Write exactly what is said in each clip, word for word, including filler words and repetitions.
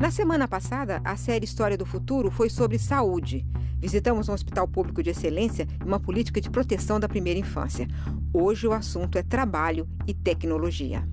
Na semana passada, a série História do Futuro foi sobre saúde. Visitamos um hospital público de excelência e uma política de proteção da primeira infância. Hoje o assunto é trabalho e tecnologia.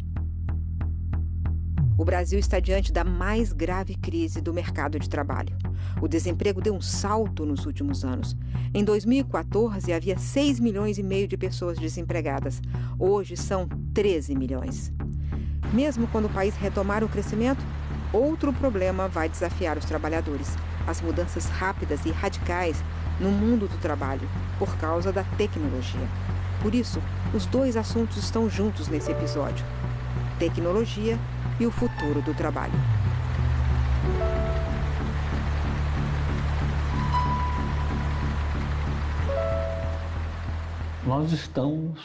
O Brasil está diante da mais grave crise do mercado de trabalho. O desemprego deu um salto nos últimos anos. Em dois mil e quatorze, havia seis milhões e meio de pessoas desempregadas. Hoje são treze milhões. Mesmo quando o país retomar o crescimento, outro problema vai desafiar os trabalhadores: as mudanças rápidas e radicais no mundo do trabalho, por causa da tecnologia. Por isso, os dois assuntos estão juntos nesse episódio: tecnologia e o futuro do trabalho. Nós estamos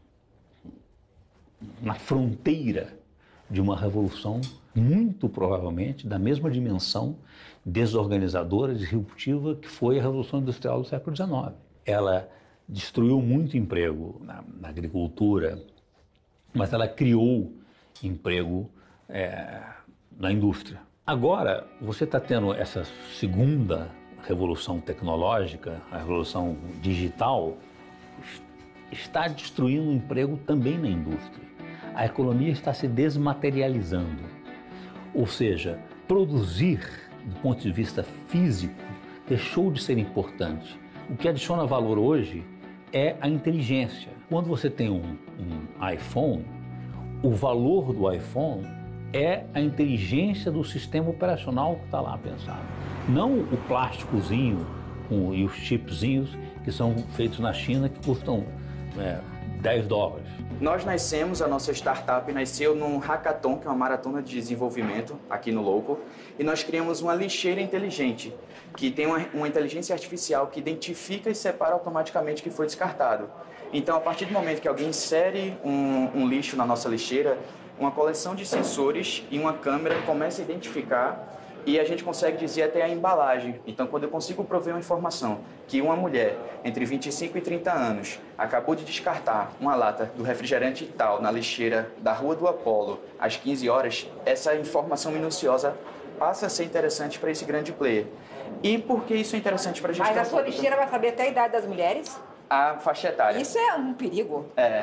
na fronteira de uma revolução muito provavelmente da mesma dimensão desorganizadora, disruptiva que foi a Revolução Industrial do século dezenove. Ela destruiu muito emprego na, na agricultura, mas ela criou emprego é, na indústria. Agora, você está tendo essa segunda revolução tecnológica, a revolução digital, está destruindo o emprego também na indústria. A economia está se desmaterializando, ou seja, produzir do ponto de vista físico deixou de ser importante. O que adiciona valor hoje é a inteligência. Quando você tem um, um iPhone, o valor do iPhone é a inteligência do sistema operacional que está lá pensado. Não o plásticozinho com, e os chipzinhos que são feitos na China que custam é, dez dólares. Nós nascemos, a nossa startup nasceu num hackathon, que é uma maratona de desenvolvimento aqui no Local, e nós criamos uma lixeira inteligente, que tem uma, uma inteligência artificial que identifica e separa automaticamente o que foi descartado. Então, a partir do momento que alguém insere um, um lixo na nossa lixeira, uma coleção de sensores e uma câmera começa a identificar e a gente consegue dizer até a embalagem. Então, quando eu consigo prover uma informação que uma mulher entre vinte e cinco e trinta anos acabou de descartar uma lata do refrigerante tal na lixeira da Rua do Apolo às quinze horas, essa informação minuciosa passa a ser interessante para esse grande player. E por que isso é interessante para a gestão? Mas a sua lixeira vai saber até a idade das mulheres? A faixa etária. Isso é um perigo. É.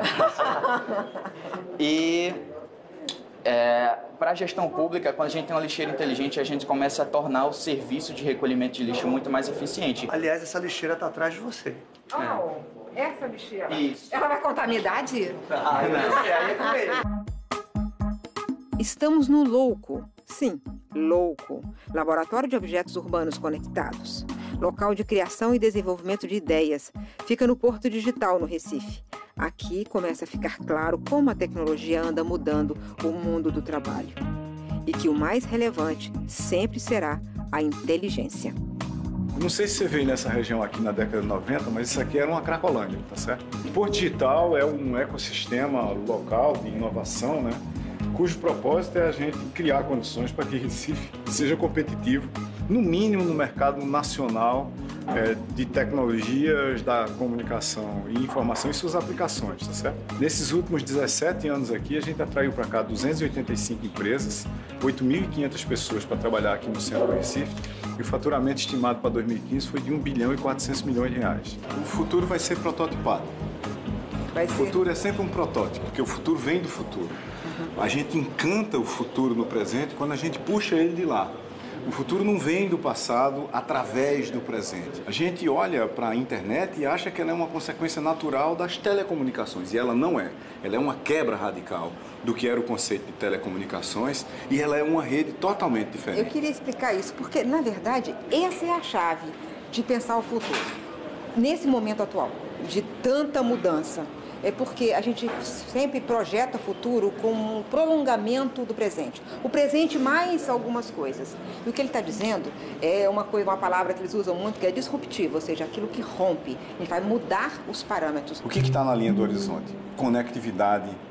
E é, para a gestão pública, quando a gente tem uma lixeira inteligente, a gente começa a tornar o serviço de recolhimento de lixo muito mais eficiente. Aliás, essa lixeira está atrás de você. Oh, é. Essa lixeira? Isso. Ela vai contar a minha idade? Ah, não. Aí é com ele. Estamos no Louco. Sim, Louco. Laboratório de Objetos Urbanos Conectados. Local de criação e desenvolvimento de ideias. Fica no Porto Digital, no Recife. Aqui começa a ficar claro como a tecnologia anda mudando o mundo do trabalho. E que o mais relevante sempre será a inteligência. Não sei se você veio nessa região aqui na década de noventa, mas isso aqui era uma Cracolândia, tá certo? O Porto Digital é um ecossistema local de inovação, né? Cujo propósito é a gente criar condições para que Recife seja competitivo, no mínimo no mercado nacional é, de tecnologias da comunicação e informação e suas aplicações, tá certo? Nesses últimos dezessete anos aqui, a gente atraiu para cá duzentas e oitenta e cinco empresas, oito mil e quinhentas pessoas para trabalhar aqui no centro do Recife, e o faturamento estimado para dois mil e quinze foi de um bilhão e quatrocentos milhões de reais. O futuro vai ser prototipado. Vai o ser... futuro é sempre um protótipo, porque o futuro vem do futuro. A gente encanta o futuro no presente quando a gente puxa ele de lá. O futuro não vem do passado através do presente. A gente olha para a internet e acha que ela é uma consequência natural das telecomunicações, e ela não é. Ela é uma quebra radical do que era o conceito de telecomunicações, e ela é uma rede totalmente diferente. Eu queria explicar isso, porque, na verdade, essa é a chave de pensar o futuro. Nesse momento atual, de tanta mudança, é porque a gente sempre projeta o futuro como um prolongamento do presente. O presente mais algumas coisas. E o que ele está dizendo é uma, coisa, uma palavra que eles usam muito, que é disruptivo, ou seja, aquilo que rompe. Ele vai mudar os parâmetros. O que está na linha do horizonte? Conectividade,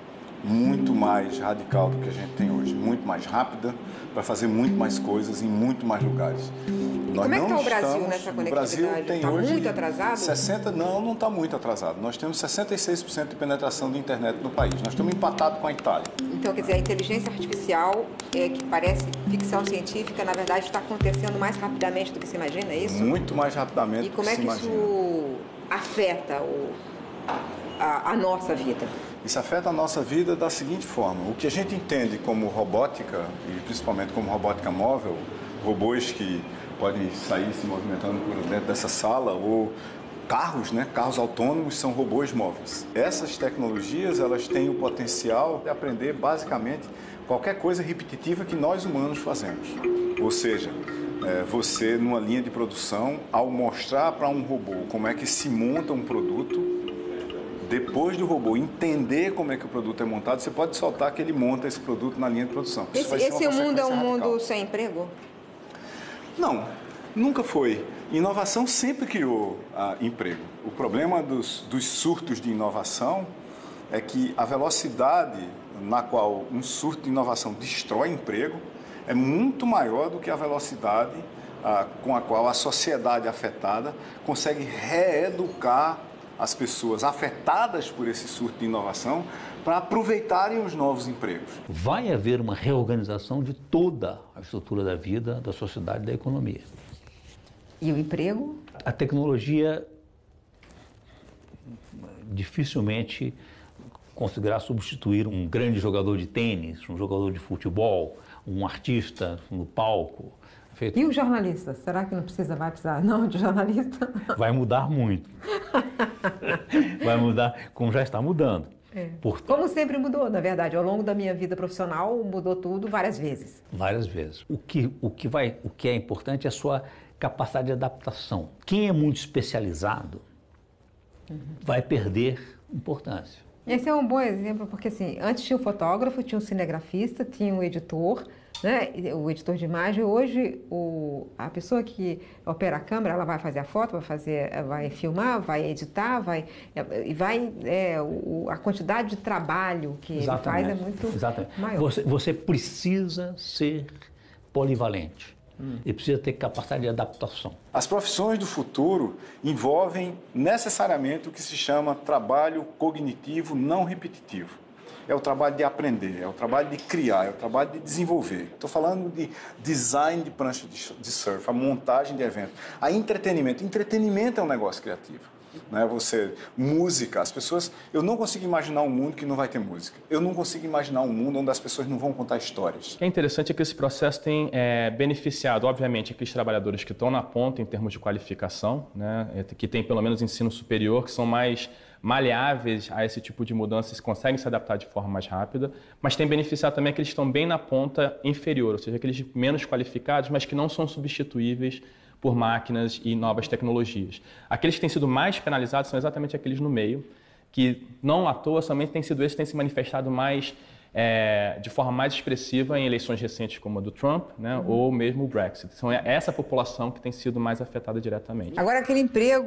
muito mais radical do que a gente tem hoje, muito mais rápida, para fazer muito mais coisas em muito mais lugares. E como é que está o Brasil estamos, nessa conectividade? O Brasil tem está hoje muito atrasado? sessenta, não, não está muito atrasado. Nós temos sessenta e seis por cento de penetração de internet no país. Nós estamos empatados com a Itália. Então, quer dizer, a inteligência artificial, é, que parece ficção científica, na verdade está acontecendo mais rapidamente do que se imagina, é isso? Muito mais rapidamente do que se imagina. E como é que isso afeta o, a, a nossa vida? Isso afeta a nossa vida da seguinte forma. O que a gente entende como robótica, e principalmente como robótica móvel, robôs que podem sair se movimentando por dentro dessa sala, ou carros, né? Carros autônomos são robôs móveis. Essas tecnologias, elas têm o potencial de aprender basicamente qualquer coisa repetitiva que nós humanos fazemos. Ou seja, é, você numa linha de produção, ao mostrar para um robô como é que se monta um produto, depois do robô entender como é que o produto é montado, você pode soltar que ele monta esse produto na linha de produção. Esse, esse mundo é um mundo radical. Sem emprego? Não, nunca foi. Inovação sempre criou ah, emprego. O problema dos, dos surtos de inovação é que a velocidade na qual um surto de inovação destrói emprego é muito maior do que a velocidade ah, com a qual a sociedade afetada consegue reeducar as pessoas afetadas por esse surto de inovação para aproveitarem os novos empregos. Vai haver uma reorganização de toda a estrutura da vida, da sociedade e da economia. E o emprego? A tecnologia dificilmente conseguirá substituir um grande jogador de tênis, um jogador de futebol, um artista no palco. Feito... E os jornalistas? Será que não precisa, vai precisar não de jornalista? Vai mudar muito. Vai mudar, como já está mudando. É. Por... Como sempre mudou, na verdade. Ao longo da minha vida profissional, mudou tudo várias vezes. Várias vezes. O que, o que, vai, o que é importante é a sua capacidade de adaptação. Quem é muito especializado uhum. vai perder importância. Esse é um bom exemplo, porque assim, antes tinha o fotógrafo, tinha o cinegrafista, tinha o editor, né? O editor de imagem. Hoje, o, a pessoa que opera a câmera, ela vai fazer a foto, vai, fazer, vai filmar, vai editar, vai, e vai, é, o, a quantidade de trabalho que Exatamente. ele faz é muito Exatamente. maior. Você, você precisa ser polivalente. Hum. E precisa ter capacidade de adaptação. As profissões do futuro envolvem necessariamente o que se chama trabalho cognitivo não repetitivo. É o trabalho de aprender, é o trabalho de criar, é o trabalho de desenvolver. Estou falando de design de prancha de surf, a montagem de eventos, a entretenimento. Entretenimento é um negócio criativo. Né? Você, música, as pessoas... Eu não consigo imaginar um mundo que não vai ter música. Eu não consigo imaginar um mundo onde as pessoas não vão contar histórias. O que é interessante é que esse processo tem é, beneficiado, obviamente, aqueles trabalhadores que estão na ponta em termos de qualificação, né? Que tem pelo menos ensino superior, que são mais maleáveis a esse tipo de mudanças, conseguem se adaptar de forma mais rápida, mas tem beneficiado também aqueles que estão bem na ponta inferior, ou seja, aqueles menos qualificados, mas que não são substituíveis por máquinas e novas tecnologias. Aqueles que têm sido mais penalizados são exatamente aqueles no meio, que não à toa somente têm sido esses que têm se manifestado mais, é, de forma mais expressiva em eleições recentes como a do Trump, né, uhum. ou mesmo o Brexit. São essa população que tem sido mais afetada diretamente. Agora, aquele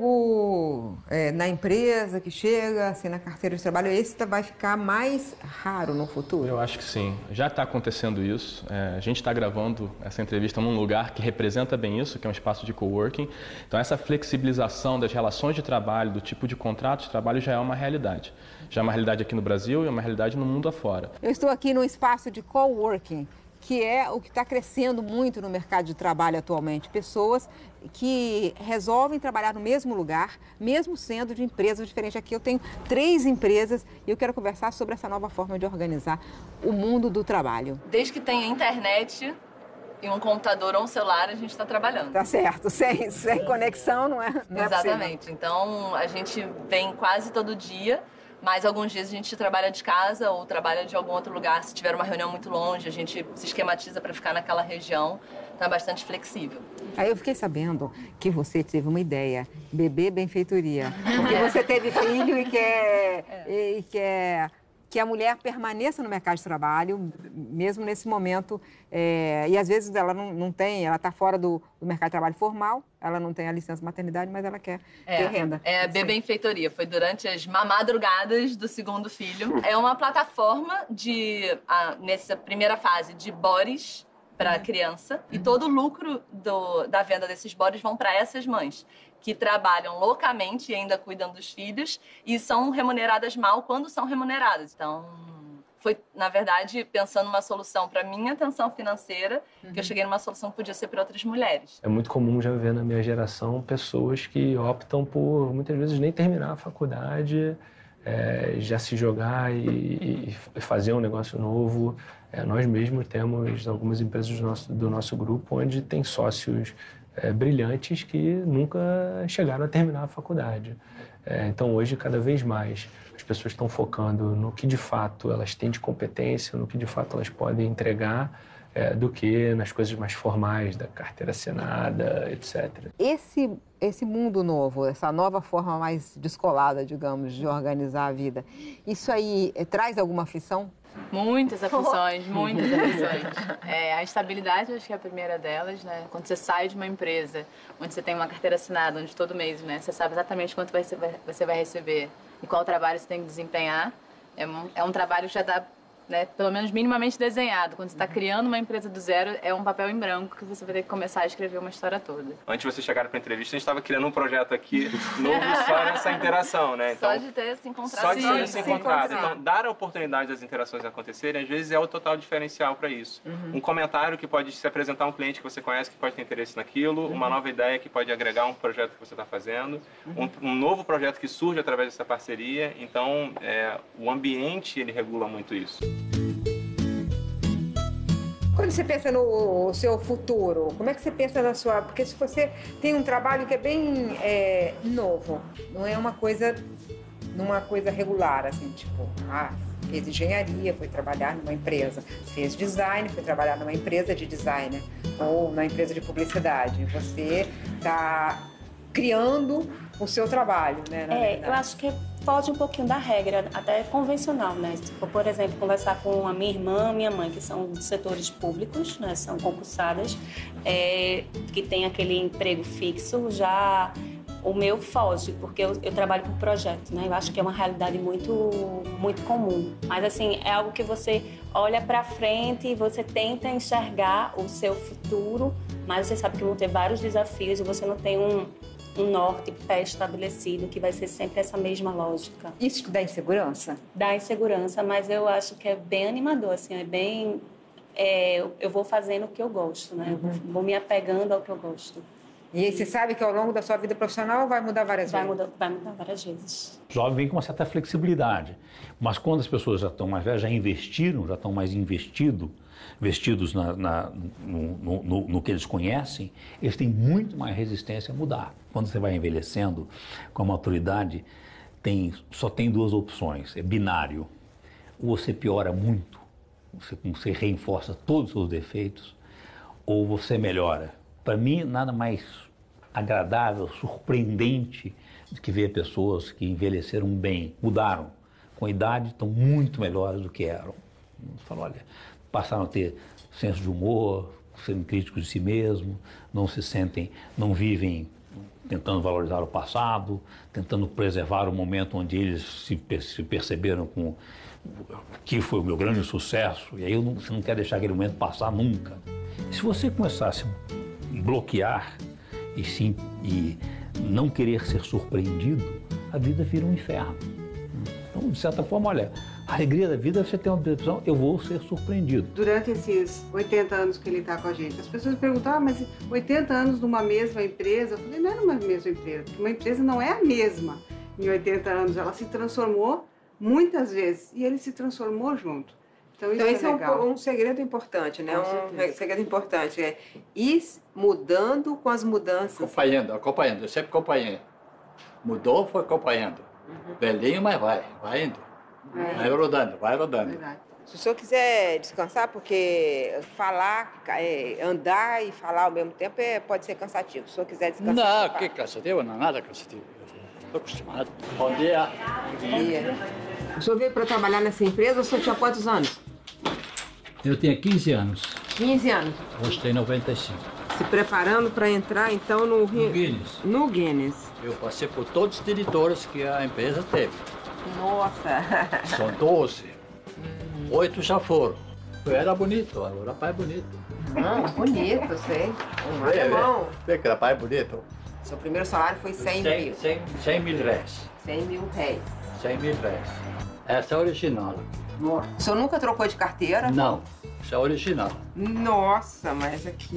emprego é, na empresa que chega, assim, na carteira de trabalho, esse vai ficar mais raro no futuro? Eu acho que sim. Já está acontecendo isso. É, a gente está gravando essa entrevista num lugar que representa bem isso, que é um espaço de coworking. Então, essa flexibilização das relações de trabalho, do tipo de contrato de trabalho, já é uma realidade. Já é uma realidade aqui no Brasil e é uma realidade no mundo afora. Eu estou aqui num espaço de coworking, que é o que está crescendo muito no mercado de trabalho atualmente. Pessoas que resolvem trabalhar no mesmo lugar, mesmo sendo de empresas diferentes. Aqui eu tenho três empresas e eu quero conversar sobre essa nova forma de organizar o mundo do trabalho. Desde que tenha internet e um computador ou um celular, a gente está trabalhando. Tá certo. Sem, sem conexão não é, não Exatamente. É então, a gente vem quase todo dia. Mas alguns dias a gente trabalha de casa ou trabalha de algum outro lugar. Se tiver uma reunião muito longe, a gente se esquematiza para ficar naquela região. Então é bastante flexível. Aí eu fiquei sabendo que você teve uma ideia, bebê benfeitoria. Porque você teve filho e quer, é. e quer que a mulher permaneça no mercado de trabalho, mesmo nesse momento, é, e às vezes ela não, não tem, ela está fora do, do mercado de trabalho formal, ela não tem a licença maternidade, mas ela quer é, ter renda. É a Bebê Feitoria, foi durante as mamadrugadas do segundo filho. É uma plataforma de, a, nessa primeira fase, de bodies para a criança, e todo o lucro do, da venda desses bodies vão para essas mães, que trabalham loucamente e ainda cuidam dos filhos e são remuneradas mal quando são remuneradas. Então, foi, na verdade, pensando numa solução para minha atenção financeira, uhum. que eu cheguei numa solução que podia ser para outras mulheres. É muito comum já ver na minha geração pessoas que optam por, muitas vezes, nem terminar a faculdade, é, já se jogar e, e fazer um negócio novo. É, nós mesmos temos algumas empresas do nosso, do nosso grupo onde tem sócios É, brilhantes que nunca chegaram a terminar a faculdade. É, então, hoje, cada vez mais, as pessoas estão focando no que, de fato, elas têm de competência, no que, de fato, elas podem entregar, é, do que nas coisas mais formais, da carteira assinada, etcétera. Esse, esse mundo novo, essa nova forma mais descolada, digamos, de organizar a vida, isso aí é, traz alguma aflição? Muitas aflições, muitas aflições. É, a estabilidade, acho que é a primeira delas, né? Quando você sai de uma empresa, onde você tem uma carteira assinada, onde todo mês, né, você sabe exatamente quanto vai, você vai receber e qual trabalho você tem que desempenhar. É um, é um trabalho que já dá, né, pelo menos minimamente desenhado. Quando você está criando uma empresa do zero, é um papel em branco que você vai ter que começar a escrever uma história toda. Antes de você chegar para a entrevista, a gente estava criando um projeto aqui novo só nessa interação, né? Então, só de ter se encontrado. Só de sim, ter se encontrado. sim. Então, dar a oportunidade das interações acontecerem, às vezes, é o total diferencial para isso. Uhum. Um comentário que pode se apresentar a um cliente que você conhece, que pode ter interesse naquilo, uhum. uma nova ideia que pode agregar um projeto que você está fazendo, uhum. um, um novo projeto que surge através dessa parceria. Então, é, o ambiente, ele regula muito isso. Quando você pensa no seu futuro, como é que você pensa na sua... Porque se você tem um trabalho que é bem é, novo, não é uma coisa, numa coisa regular, assim, tipo, ah, fez engenharia, foi trabalhar numa empresa, fez design, foi trabalhar numa empresa de design, ou na empresa de publicidade. Você está criando o seu trabalho, né? Na é, verdade. Eu acho que foge um pouquinho da regra, até convencional, né? Tipo, por exemplo, conversar com a minha irmã, minha mãe, que são de setores públicos, né? São concursadas, é, que tem aquele emprego fixo, já o meu foge, porque eu, eu trabalho por projeto, né? Eu acho que é uma realidade muito, muito comum. Mas, assim, é algo que você olha para frente e você tenta enxergar o seu futuro, mas você sabe que vão ter vários desafios e você não tem um... um norte pré-estabelecido, que vai ser sempre essa mesma lógica. Isso te dá insegurança? Dá insegurança, mas eu acho que é bem animador, assim, é bem... É, eu vou fazendo o que eu gosto, né? Eu vou, vou me apegando ao que eu gosto. E aí você sabe que ao longo da sua vida profissional vai mudar várias vai vezes? Mudar, vai mudar várias vezes. O jovem vem com uma certa flexibilidade, mas quando as pessoas já estão mais velhas, já investiram, já estão mais investido, vestidos na, na, no, no, no, no que eles conhecem, eles têm muito mais resistência a mudar. Quando você vai envelhecendo, com a maturidade, tem, só tem duas opções, é binário. Ou você piora muito, você, você reforça todos os seus defeitos, ou você melhora. Para mim, nada mais agradável, surpreendente do que ver pessoas que envelheceram bem, mudaram, com a idade estão muito melhores do que eram. Você fala, olha, passaram a ter senso de humor, sendo críticos de si mesmo, não se sentem, não vivem tentando valorizar o passado, tentando preservar o momento onde eles se, se perceberam com que foi o meu grande sucesso, e aí não, você não quer deixar aquele momento passar nunca. E se você começasse a bloquear e, sim, e não querer ser surpreendido, a vida vira um inferno. Então, de certa forma, olha, a alegria da vida é você ter uma percepção, eu vou ser surpreendido. Durante esses oitenta anos que ele está com a gente, as pessoas perguntam, ah, mas oitenta anos numa mesma empresa? Eu falei, não era uma mesma empresa, porque uma empresa não é a mesma em oitenta anos, ela se transformou muitas vezes e ele se transformou junto. Então, isso então é esse é legal. um, um segredo importante, né? Com um certeza. segredo importante é ir mudando com as mudanças. Acompanhando, acompanhando, eu sempre acompanhei. Mudou, foi acompanhando. Uhum. Velhinho, mas vai, vai indo. É. Vai rodando, vai rodando. Verdade. Se o senhor quiser descansar, porque falar, é, andar e falar ao mesmo tempo é, pode ser cansativo. Se o senhor quiser descansar... Não, que cansativo, não, nada cansativo. Estou acostumado. Bom dia. Bom dia. O senhor veio para trabalhar nessa empresa, o senhor tinha quantos anos? Eu tinha quinze anos. quinze anos. Hoje tenho noventa e cinco. Se preparando para entrar, então, no... No Guinness. No Guinness. Eu passei por todos os diretores que a empresa teve. Nossa! São doze. Oito já foram. Eu era bonito, agora pai é bonito. Ah, bonito, sei. Um Vê, alemão. vê que rapaz é bonito. Seu primeiro salário foi cem mil. cem mil réis. cem mil réis. cem mil réis. Essa é a original. Nossa. O senhor nunca trocou de carteira? Não, isso é a original. Nossa, mas aqui...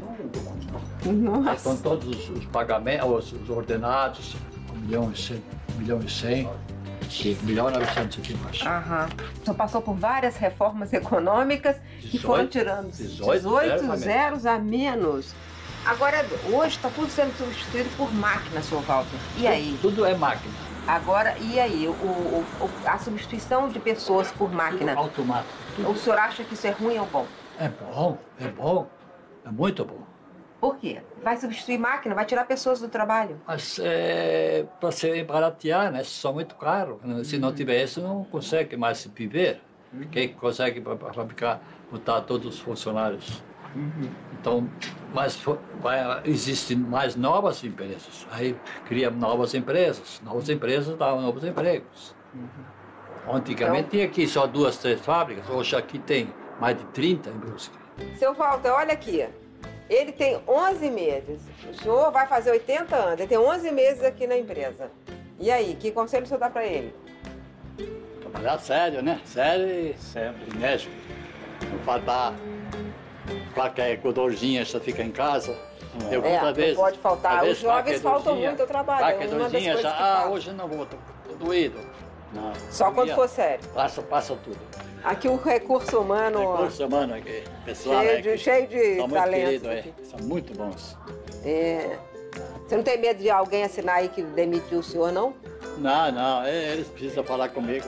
Nossa. Estão todos os, os pagamentos, os, os ordenados, um milhão e cem, um milhão e cem, um milhão e novecentos aqui embaixo. Aham. O senhor passou por várias reformas econômicas que dezoito, foram tirando dezoito, dezoito zeros a menos. Agora, hoje está tudo sendo substituído por máquina, senhor Walter. E aí? Tudo, tudo é máquina. Agora, e aí? O, o, o, a substituição de pessoas por máquina? Tudo automático. Tudo. O senhor acha que isso é ruim ou bom? É bom, é bom. É muito bom. Por quê? Vai substituir máquina, vai tirar pessoas do trabalho. Mas é para se baratear, né? São muito caros. Se não tiver isso, não consegue mais viver. Uhum. Quem consegue fabricar, botar todos os funcionários. Uhum. Então, mas vai, existem mais novas empresas. Aí cria novas empresas. Novas empresas dão novos empregos. Uhum. Antigamente então, tinha aqui só duas, três fábricas. Hoje aqui tem mais de trinta indústrias. Seu Walter, olha aqui. Ele tem onze meses. O senhor vai fazer oitenta anos. Ele tem onze meses aqui na empresa. E aí, que conselho o senhor dá para ele? Trabalhar sério, né? Sério e sempre enérgico. Não faltar qualquer godorzinha, só fica em casa. Eu, é, não vezes, pode faltar. Os jovens faltam muito ao trabalho. Qualquer dorzinha, já, ah, hoje não vou, tô, tô doído. Não, só quando for sério. Passa, passa tudo. Aqui o recurso humano... Recurso humano aqui, pessoal, cheio de, é, cheio de são talentos. Muito querido, é, são muito bons. É. Você não tem medo de alguém assinar aí que demitiu o senhor, não? Não, não, eles precisam falar comigo.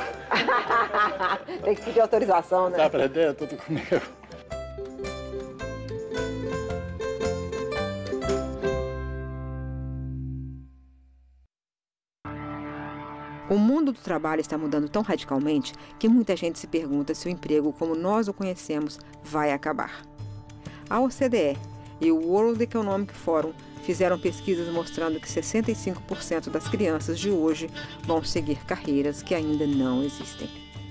Tem que pedir autorização, né? Tá aprendendo tudo comigo. O mundo do trabalho está mudando tão radicalmente que muita gente se pergunta se o emprego, como nós o conhecemos, vai acabar. A O C D E e o World Economic Forum fizeram pesquisas mostrando que sessenta e cinco por cento das crianças de hoje vão seguir carreiras que ainda não existem.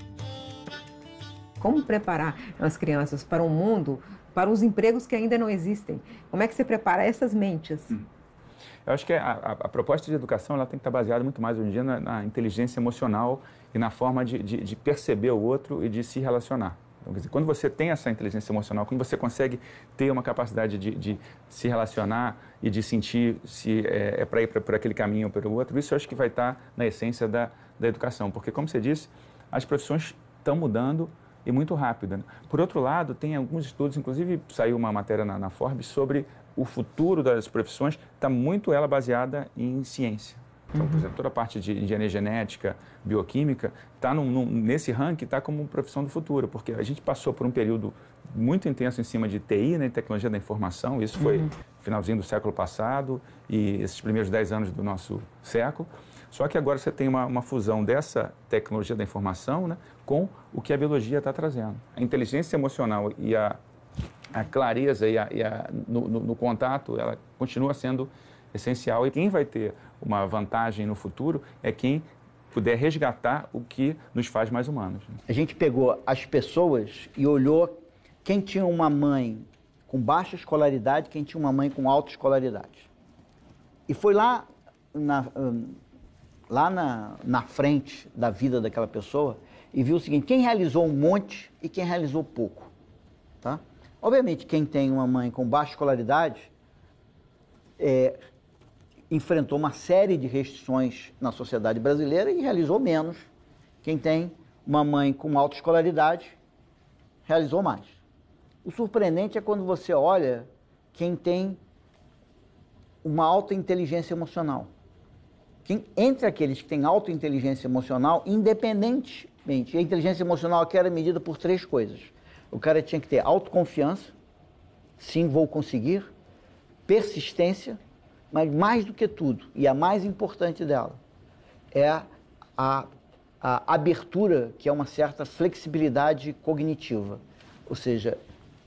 Como preparar as crianças para um mundo, para os empregos que ainda não existem? Como é que você prepara essas mentes? Hum. Eu acho que a, a, a proposta de educação ela tem que estar baseada muito mais hoje em dia na, na inteligência emocional e na forma de, de, de perceber o outro e de se relacionar. Então, quer dizer, quando você tem essa inteligência emocional, quando você consegue ter uma capacidade de, de se relacionar e de sentir se é, é para ir por aquele caminho ou pelo outro, isso eu acho que vai estar na essência da, da educação. Porque, como você disse, as profissões estão mudando e muito rápido, né? Por outro lado, tem alguns estudos, inclusive saiu uma matéria na, na Forbes sobre o futuro das profissões, está muito ela baseada em ciência. Então, por exemplo, toda a parte de engenharia genética, bioquímica, está nesse ranking, está como profissão do futuro, porque a gente passou por um período muito intenso em cima de T I, né, tecnologia da informação, isso foi uhum. finalzinho do século passado e esses primeiros dez anos do nosso século. Só que agora você tem uma, uma fusão dessa tecnologia da informação, né, com o que a biologia está trazendo. A inteligência emocional e a, a clareza e a, e a, no, no, no contato, ela continua sendo essencial. E quem vai ter uma vantagem no futuro é quem puder resgatar o que nos faz mais humanos. A gente pegou as pessoas e olhou quem tinha uma mãe com baixa escolaridade, quem tinha uma mãe com alta escolaridade. E foi lá na, lá na, na frente da vida daquela pessoa e viu o seguinte, quem realizou um monte e quem realizou pouco. Tá? Obviamente, quem tem uma mãe com baixa escolaridade é, enfrentou uma série de restrições na sociedade brasileira e realizou menos. Quem tem uma mãe com alta escolaridade realizou mais. O surpreendente é quando você olha quem tem uma alta inteligência emocional. Quem, entre aqueles que têm alta inteligência emocional, independentemente, a inteligência emocional aqui era medida por três coisas. O cara tinha que ter autoconfiança, sim, vou conseguir, persistência, mas mais do que tudo, e a mais importante dela, é a, a a abertura, que é uma certa flexibilidade cognitiva. Ou seja,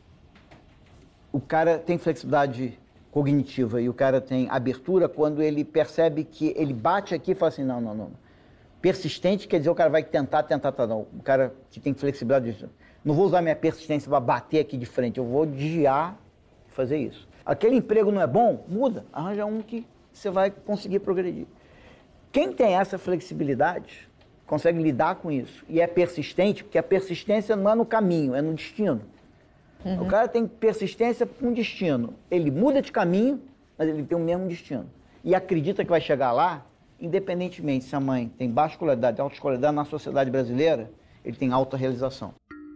o cara tem flexibilidade cognitiva e o cara tem abertura quando ele percebe que ele bate aqui e fala assim, não, não, não. Persistente quer dizer o cara vai tentar, tentar, tentar. Não. O cara que tem flexibilidade, não vou usar minha persistência para bater aqui de frente, eu vou desviar e fazer isso. Aquele emprego não é bom? Muda, arranja um que você vai conseguir progredir. Quem tem essa flexibilidade consegue lidar com isso e é persistente, porque a persistência não é no caminho, é no destino. Uhum. O cara tem persistência com destino. Ele muda de caminho, mas ele tem o mesmo destino. E acredita que vai chegar lá, independentemente se a mãe tem baixa escolaridade, alta escolaridade, na sociedade brasileira, ele tem alta realização.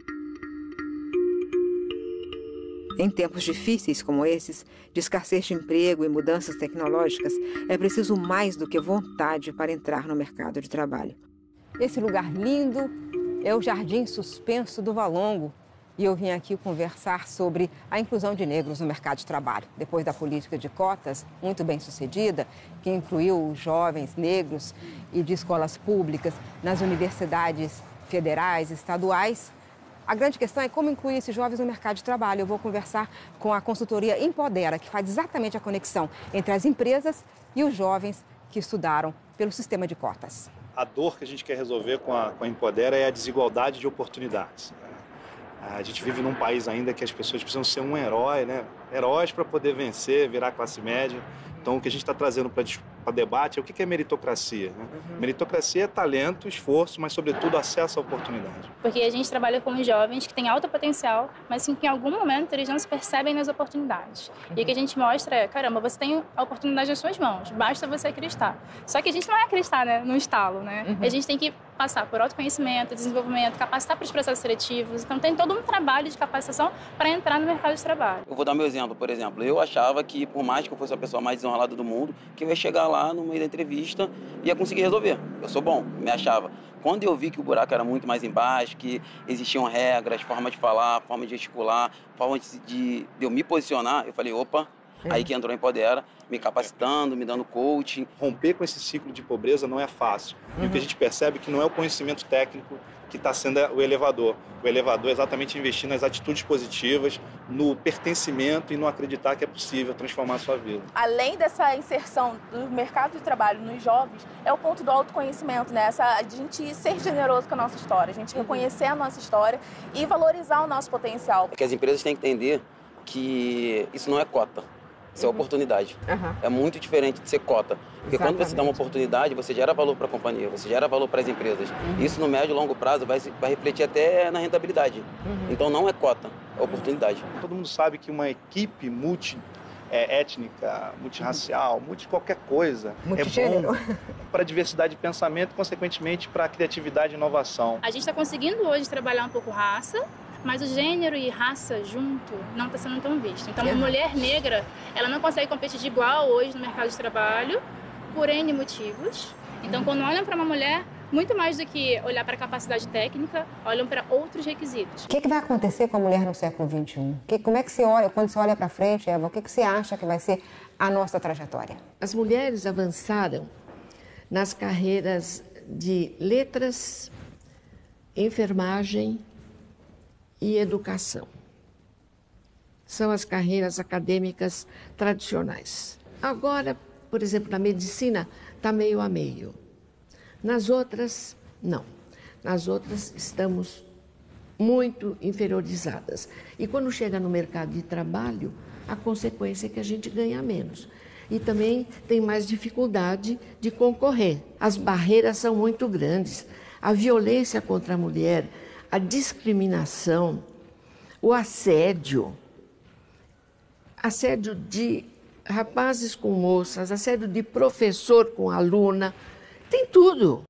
Em tempos difíceis como esses, de escassez de emprego e mudanças tecnológicas, é preciso mais do que vontade para entrar no mercado de trabalho. Esse lugar lindo é o Jardim Suspenso do Valongo. E eu vim aqui conversar sobre a inclusão de negros no mercado de trabalho. Depois da política de cotas, muito bem sucedida, que incluiu os jovens negros e de escolas públicas nas universidades federais e estaduais, a grande questão é como incluir esses jovens no mercado de trabalho. Eu vou conversar com a consultoria Empodera, que faz exatamente a conexão entre as empresas e os jovens que estudaram pelo sistema de cotas. A dor que a gente quer resolver com a, com a Empodera é a desigualdade de oportunidades. A gente vive num país ainda que as pessoas precisam ser um herói, né? Heróis para poder vencer, virar classe média. Então, o que a gente está trazendo para debate é o que é meritocracia. Né? Uhum. Meritocracia é talento, esforço, mas, sobretudo, acesso à oportunidade. Porque a gente trabalha com jovens que têm alto potencial, mas que, em algum momento, eles não se percebem nas oportunidades. Uhum. E o que a gente mostra é, caramba, você tem a oportunidade nas suas mãos, basta você acreditar. Só que a gente não é acreditar, né, no estalo, né? Uhum. A gente tem que passar por autoconhecimento, desenvolvimento, capacitar para os processos seletivos. Então, tem todo um trabalho de capacitação para entrar no mercado de trabalho. Eu vou dar meu exemplo, por exemplo. Eu achava que, por mais que eu fosse a pessoa mais desonrada do mundo, que eu ia chegar lá no meio da entrevista e ia conseguir resolver. Eu sou bom, me achava. Quando eu vi que o buraco era muito mais embaixo, que existiam regras, forma de falar, forma de gesticular, forma de, de, de eu me posicionar, eu falei, opa, é. Aí que entrou a Empodera, me capacitando, me dando coaching. Romper com esse ciclo de pobreza não é fácil. Uhum. E o que a gente percebe é que não é o conhecimento técnico que está sendo o elevador. O elevador é exatamente investir nas atitudes positivas, no pertencimento e no acreditar que é possível transformar a sua vida. Além dessa inserção do mercado de trabalho nos jovens, é o ponto do autoconhecimento, né? Essa, a gente ser generoso com a nossa história, a gente reconhecer a nossa história e valorizar o nosso potencial. É que as empresas têm que entender que isso não é cota. Isso é oportunidade. Uhum. É muito diferente de ser cota. Porque Exatamente. Quando você dá uma oportunidade, você gera valor para a companhia, você gera valor para as empresas. Uhum. Isso no médio e longo prazo vai, vai refletir até na rentabilidade. Uhum. Então não é cota, é oportunidade. Todo mundo sabe que uma equipe multi-étnica, multirracial, multi qualquer coisa, é bom para a diversidade de pensamento e, consequentemente, para a criatividade e inovação. A gente está conseguindo hoje trabalhar um pouco raça, mas o gênero e raça junto não está sendo tão visto. Então, uma mulher negra, ela não consegue competir de igual hoje no mercado de trabalho por N motivos. Então, quando olham para uma mulher, muito mais do que olhar para a capacidade técnica, olham para outros requisitos. O que, que vai acontecer com a mulher no século vinte e um? Que, como é que você olha, quando você olha para frente, Eva, o que, que você acha que vai ser a nossa trajetória? As mulheres avançaram nas carreiras de letras, enfermagem e educação. São as carreiras acadêmicas tradicionais. Agora, por exemplo, na medicina, está meio a meio. Nas outras, não. Nas outras, estamos muito inferiorizadas. E quando chega no mercado de trabalho, a consequência é que a gente ganha menos. E também tem mais dificuldade de concorrer. As barreiras são muito grandes. A violência contra a mulher, a discriminação, o assédio, assédio de rapazes com moças, assédio de professor com aluna, tem tudo.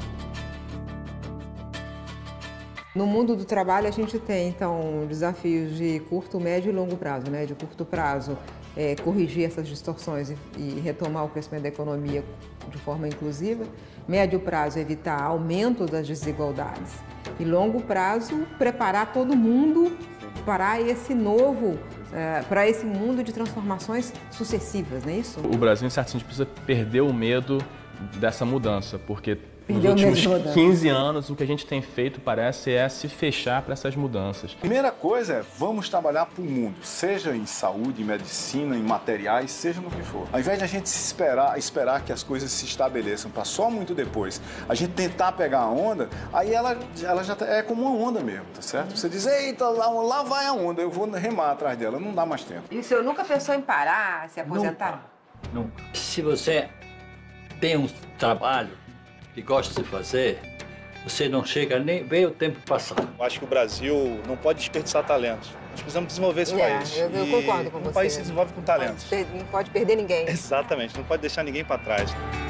No mundo do trabalho a gente tem, então, desafios de curto, médio e longo prazo, né? De curto prazo, é, corrigir essas distorções e, e retomar o crescimento da economia de forma inclusiva. Médio prazo, evitar aumento das desigualdades. E longo prazo, preparar todo mundo para esse novo, é, para esse mundo de transformações sucessivas, não é isso? O Brasil, em certo sentido, precisa perder o medo dessa mudança, porque Nos últimos quinze anos, o que a gente tem feito, parece, é se fechar para essas mudanças. Primeira coisa é, vamos trabalhar para o mundo, seja em saúde, em medicina, em materiais, seja no que for. Ao invés de a gente se esperar, esperar que as coisas se estabeleçam para só muito depois, a gente tentar pegar a onda, aí ela, ela já é como uma onda mesmo, tá certo? Você diz, eita, lá, lá vai a onda, eu vou remar atrás dela, não dá mais tempo. E o senhor nunca pensou em parar, se aposentar? Nunca. Nunca. Se você tem um trabalho que gosta de fazer, você não chega nem ver o tempo passar. Eu acho que o Brasil não pode desperdiçar talentos. Nós precisamos desenvolver esse é, país. Eu, eu concordo com um você. Um país se desenvolve com talentos. Não pode perder ninguém. Exatamente, não pode deixar ninguém para trás.